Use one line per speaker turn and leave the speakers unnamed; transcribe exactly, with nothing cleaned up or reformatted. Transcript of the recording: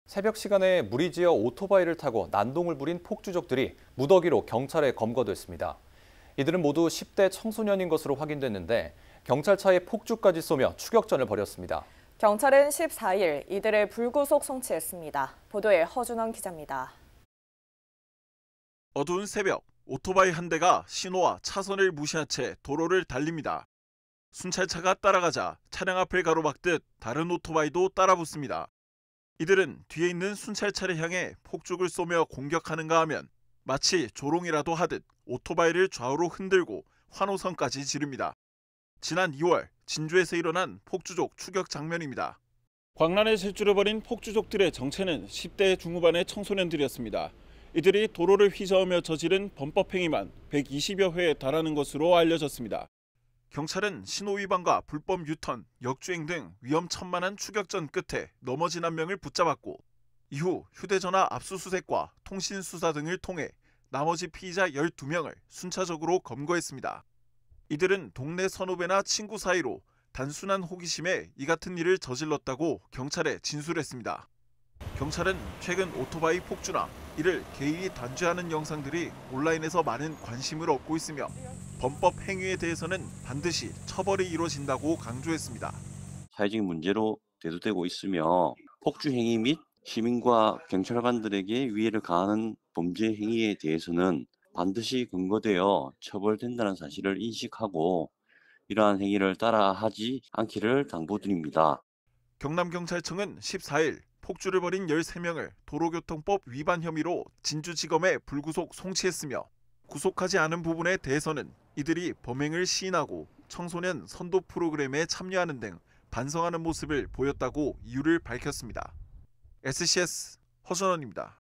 새벽 시간에 무리지어 오토바이를 타고 난동을 부린 폭주족들이 무더기로 경찰에 검거됐습니다. 이들은 모두 십 대 청소년인 것으로 확인됐는데 경찰차에 폭주까지 쏘며 추격전을 벌였습니다.
경찰은 십사 일 이들을 불구속 송치했습니다. 보도에 허준원 기자입니다.
어두운 새벽, 오토바이 한 대가 신호와 차선을 무시한 채 도로를 달립니다. 순찰차가 따라가자 차량 앞을 가로막듯 다른 오토바이도 따라붙습니다. 이들은 뒤에 있는 순찰차를 향해 폭죽을 쏘며 공격하는가 하면 마치 조롱이라도 하듯 오토바이를 좌우로 흔들고 환호성까지 지릅니다. 지난 이월 진주에서 일어난 폭주족 추격 장면입니다. 광란에 질주를 벌인 폭주족들의 정체는 십 대 중후반의 청소년들이었습니다. 이들이 도로를 휘저으며 저지른 범법행위만 백이십여 회에 달하는 것으로 알려졌습니다. 경찰은 신호위반과 불법 유턴, 역주행 등 위험천만한 추격전 끝에 넘어진 한 명을 붙잡았고 이후 휴대전화 압수수색과 통신수사 등을 통해 나머지 피의자 열두 명을 순차적으로 검거했습니다. 이들은 동네 선후배나 친구 사이로 단순한 호기심에 이 같은 일을 저질렀다고 경찰에 진술했습니다. 경찰은 최근 오토바이 폭주나 이를 개인이 단죄하는 영상들이 온라인에서 많은 관심을 얻고 있으며 범법 행위에 대해서는 반드시 처벌이 이루어진다고 강조했습니다.
사회적인 문제로 대두되고 있으며 폭주 행위 및 시민과 경찰관들에게 위해를 가하는 범죄 행위에 대해서는 반드시 근거되어 처벌된다는 사실을 인식하고 이러한 행위를 따라하지 않기를 당부드립니다.
경남경찰청은 십사 일 폭주를 벌인 열세 명을 도로교통법 위반 혐의로 진주지검에 불구속 송치했으며 구속하지 않은 부분에 대해서는 이들이 범행을 시인하고 청소년 선도 프로그램에 참여하는 등 반성하는 모습을 보였다고 이유를 밝혔습니다. 에스씨에스 허준원입니다.